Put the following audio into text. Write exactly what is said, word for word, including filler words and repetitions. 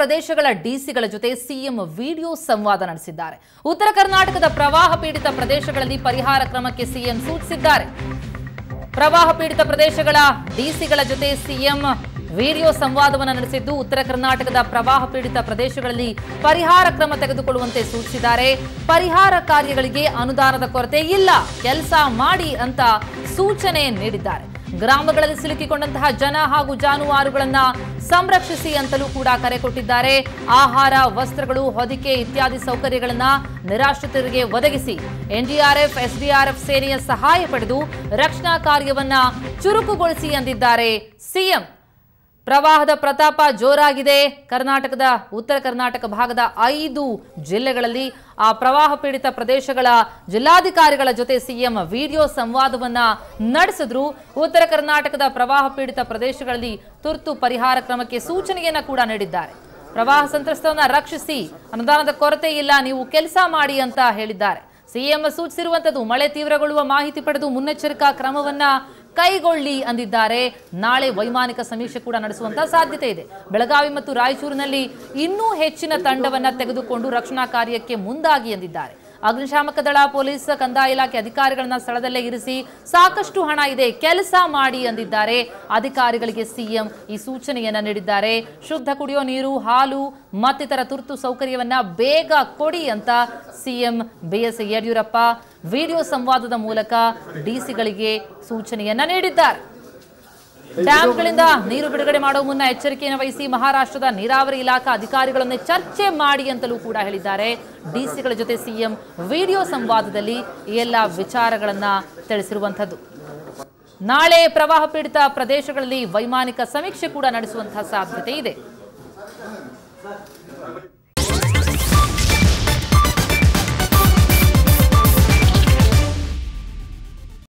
ಪ್ರದೇಶಗಳ ಡಿಸಿಗಳ ಜೊತೆ CM video ಸಂವಾದ ನಡೆಸಿದ್ದಾರೆ. ಉತ್ತರ ಕರ್ನಾಟಕದ ಪ್ರವಾಹ ಪೀಡಿತ ಪ್ರದೇಶಗಳಲ್ಲಿ ಪರಿಹಾರ ಕ್ರಮಕ್ಕೆ ಸಿಎಂ ಸೂಚಿಸಿದ್ದಾರೆ. ಪ್ರವಾಹ ಪೀಡಿತ ಪ್ರದೇಶಗಳ ಡಿಸಿಗಳ ಜೊತೆ ಸಿಎಂ ವಿಡಿಯೋ ಸಂವಾದವನ್ನು ನಡೆಸಿದ್ದು ಉತ್ತರ ಕರ್ನಾಟಕದ ಪ್ರವಾಹ ಪೀಡಿತ ಪ್ರದೇಶಗಳಲ್ಲಿ ಪರಿಹಾರ ಕ್ರಮ ತೆಗೆದುಕೊಳ್ಳುವಂತೆ ಸೂಚಿಸಿದ್ದಾರೆ. ಪರಿಹಾರ ಕಾರ್ಯಗಳಿಗೆ ಅನುದಾನದ ಕೊರತೆ ಇಲ್ಲ, ಕೆಲಸ ಮಾಡಿ ಅಂತ ಸೂಚನೆ ನೀಡಿದ್ದಾರೆ. ಗ್ರಾಮಗಳಲ್ಲಿ ಸಿಲುಕಿಕೊಂಡಂತಹ ಜನ ಹಾಗೂ ಜಾನುವಾರುಗಳನ್ನ ಸಂರಕ್ಷಿಸಿ ಅಂತಲೂ ಕೂಡ ಕರೆ ಕೊಟ್ಟಿದ್ದಾರೆ. ಆಹಾರ, ವಸ್ತ್ರಗಳು, ಹೊದಿಕೆ ಇತ್ಯಾದಿ ಸೌಕರ್ಯಗಳನ್ನ ನಿರಾಶ್ರಿತರಿಗೆ ಒದಗಿಸಿ ಎನ್ಡಿಆರ್ಎಫ್, ಎಸ್ಡಿಆರ್ಎಫ್ ಸೇನೆಯ ಸಹಾಯ ಪಡೆದು ರಕ್ಷಣಾ ಕಾರ್ಯವನ್ನ ಚುರುಕುಗೊಳಿಸಿ ಎಂದಿದ್ದಾರೆ ಸಿಎಂ. ಪ್ರವಾಹದ ಪ್ರತಾಪ ಜೋರಾಗಿದೆ. ಕರ್ನಾಟಕದ ಉತ್ತರ ಕರ್ನಾಟಕ ಭಾಗದ ಐದು ಜಿಲ್ಲೆಗಳಲ್ಲಿ ಆ ಪ್ರವಾಹ ಪೀಡಿತ ಪ್ರದೇಶಗಳ ಜಿಲ್ಲಾಧಿಕಾರಿಗಳ ಜೊತೆ ಸಿಎಂ ವಿಡಿಯೋ ಸಂವಾದವನ್ನ ನಡೆಸಿದ್ರು. ಉತ್ತರ ಕರ್ನಾಟಕದ ಪ್ರವಾಹ ಪೀಡಿತ ಪ್ರದೇಶಗಳಲ್ಲಿ ತುರ್ತು ಪರಿಹಾರ ಕ್ರಮಕ್ಕೆ ಸೂಚನೆಯನ್ನ ಕೂಡ ನೀಡಿದ್ದಾರೆ. ಪ್ರವಾಹ ಸಂತ್ರಸ್ತರನ್ನ ರಕ್ಷಿಸಿ, ಅನುದಾನದ ಕೊರತೆ ಇಲ್ಲ, ನೀವು ಕೆಲಸ ಮಾಡಿ ಅಂತ ಹೇಳಿದ್ದಾರೆ. ಸಿಎಂ ಸೂಚಿಸಿರುವಂತದ್ದು ಮಳೆ ತೀವ್ರಗೊಳ್ಳುವ ಮಾಹಿತಿ ಪಡೆದು ಮುನ್ನೆಚ್ಚರಿಕಾ ಕ್ರಮವನ್ನ ಕೈಗೊಳ್ಳಿ ಅಂದಿದ್ದಾರೆ. ನಾಳೆ ವೈಮಾನಿಕ ಸಮೀಕ್ಷೆ ಕೂಡ ನಡೆಸುವಂತಹ ಸಾಧ್ಯತೆ ಇದೆ. ಬೆಳಗಾವಿ ಮತ್ತು ರಾಯಚೂರಿನಲ್ಲಿ ಇನ್ನೂ ಹೆಚ್ಚಿನ ತಂಡವನ್ನ ತೆಗೆದುಕೊಂಡು ರಕ್ಷಣಾ ಕಾರ್ಯಕ್ಕೆ ಮುಂದಾಗಿ ಎಂದಿದ್ದಾರೆ. ಅಗ್ನಿಶಾಮಕ ದಳ, ಪೊಲೀಸ್, ಕಂದಾಯ ಇಲಾಖೆ ಅಧಿಕಾರಿಗಳನ್ನ ಸ್ಥಳದಲ್ಲೇ ಇರಿಸಿ ಸಾಕಷ್ಟು ಹಣ ಇದೆ, ಕೆಲಸ ಮಾಡಿ ಎಂದಿದ್ದಾರೆ. ಅಧಿಕಾರಿಗಳಿಗೆ ಸಿಎಂ ಈ ಸೂಚನೆಯನ್ನ ನೀಡಿದ್ದಾರೆ. ಶುದ್ಧ ಕುಡಿಯೋ ನೀರು, ಹಾಲು ಮತ್ತಿತರ ತುರ್ತು ಸೌಕರ್ಯವನ್ನ ಬೇಗ ಕೊಡಿ ಅಂತ ಸಿಎಂ ಬಿಎಸ್ ಯಡಿಯೂರಪ್ಪ ವಿಡಿಯೋ ಸಂವಾದದ ಮೂಲಕ ಡಿಸಿಗಳಿಗೆ ಸೂಚನೆಯನ್ನ ನೀಡಿದ್ದಾರೆ. ಡ್ಯಾಂಗಳಿಂದ ನೀರು ಬಿಡುಗಡೆ ಮಾಡುವ ಮುನ್ನ ಎಚ್ಚರಿಕೆಯನ್ನು ವಹಿಸಿ ಮಹಾರಾಷ್ಟ್ರದ ನೀರಾವರಿ ಇಲಾಖಾ ಅಧಿಕಾರಿಗಳನ್ನೇ ಚರ್ಚೆ ಮಾಡಿ ಅಂತಲೂ ಕೂಡ ಹೇಳಿದ್ದಾರೆ. ಡಿಸಿಗಳ ಜೊತೆ ಸಿಎಂ ವಿಡಿಯೋ ಸಂವಾದದಲ್ಲಿ ಈ ಎಲ್ಲ ವಿಚಾರಗಳನ್ನ ತಿಳಿಸಿರುವಂತದ್ದು. ನಾಳೆ ಪ್ರವಾಹ ಪೀಡಿತ ಪ್ರದೇಶಗಳಲ್ಲಿ ವೈಮಾನಿಕ ಸಮೀಕ್ಷೆ ಕೂಡ ನಡೆಸುವಂತಹ ಸಾಧ್ಯತೆ ಇದೆ.